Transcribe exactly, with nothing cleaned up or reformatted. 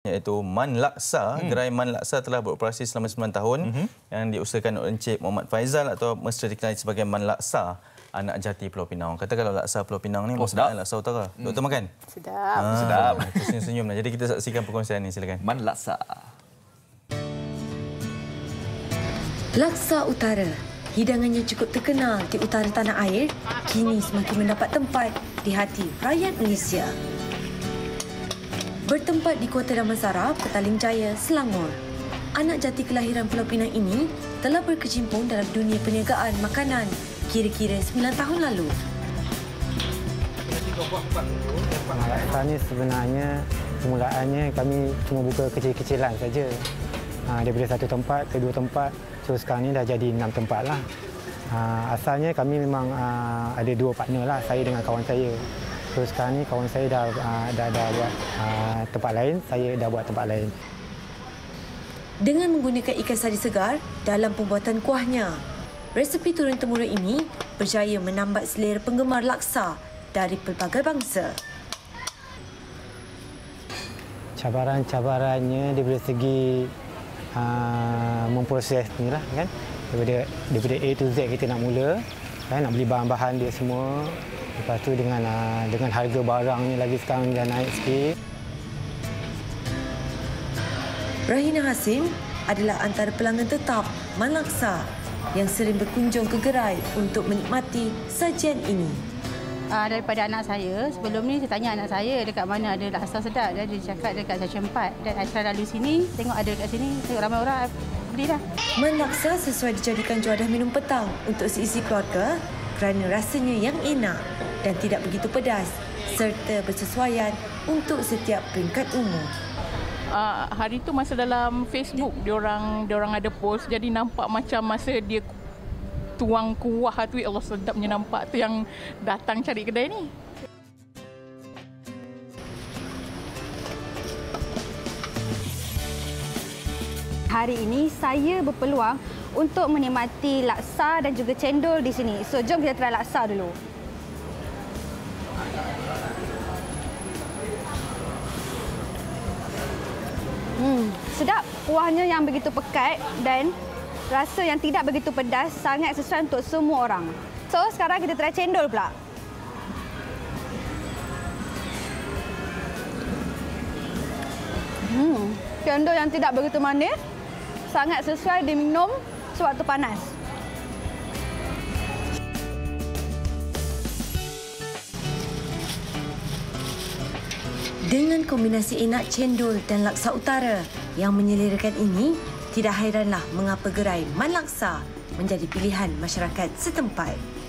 iaitu Man Laksa. Hmm. Gerai Man Laksa telah beroperasi selama sembilan tahun hmm. yang diusahakan oleh Encik Muhammad Faizal atau mesti dikenali sebagai Man Laksa, anak jati Pulau Pinang. Kata kalau laksa Pulau Pinang ni oh, maksudnya laksa utara. Hmm. Doktor makan? Sedap. Ah, sedap. Senyum-senyum. Jadi kita saksikan perkongsian ini, silakan. Man Laksa. Laksa Utara, hidangannya cukup terkenal di utara tanah air, kini semakin mendapat tempat di hati rakyat Malaysia. Bertempat di Kota Damansara, Petaling Jaya, Selangor, anak jati kelahiran Pulau Pinang ini telah berkecimpung dalam dunia perniagaan makanan kira-kira sembilan tahun lalu. Laksa ni sebenarnya permulaannya kami cuma buka kecil-kecilan saja. Ha, daripada satu tempat ke dua tempat, so sekarang ni dah jadi enam tempat lah. Ha, asalnya kami memang uh, ada dua partner lah, saya dengan kawan saya. So sekarang ni kawan saya dah uh, dah, dah buat uh, tempat lain, saya dah buat tempat lain. Dengan menggunakan ikan sari segar dalam pembuatan kuahnya, resepi turun-temurun ini berjaya menambat selera penggemar laksa dari pelbagai bangsa. Cabaran-cabarannya daripada segi uh, memproses ni lah kan. Daripada, daripada A to Z kita nak mula, kan, nak beli bahan-bahan dia semua. Lepas tu dengan uh, dengan harga barang ni lagi sekarang dah naik sikit. Rahina Hasim adalah antara pelanggan tetap Man Laksa yang sering berkunjung ke gerai untuk menikmati sajian ini. Uh, daripada anak saya, sebelum ni saya tanya anak saya dekat mana ada laksa sedap. Dia, dia cakap dekat Stesen empat. Dan saya lalu sini, tengok ada dekat sini, tengok ramai orang beli dah. Man Laksa sesuai dijadikan juadah minum petang untuk seisi keluarga kerana rasanya yang enak dan tidak begitu pedas serta bersesuaian untuk setiap peringkat umur. Uh, hari tu masa dalam Facebook diorang diorang ada post, jadi nampak macam masa dia tuang kuah tu, ya Allah sedapnya nampak tu yang datang cari kedai ni. Hari ini saya berpeluang untuk menikmati laksa dan juga cendol di sini. So jom kita try laksa dulu. Hmm, sedap. Kuahnya yang begitu pekat dan rasa yang tidak begitu pedas, sangat sesuai untuk semua orang. So, sekarang kita try cendol pula. Hmm, cendol yang tidak begitu manis, sangat sesuai diminum sewaktu panas. Dengan kombinasi enak cendol dan laksa utara yang menyelerakan ini, tidak hairanlah mengapa gerai Man Laksa menjadi pilihan masyarakat setempat.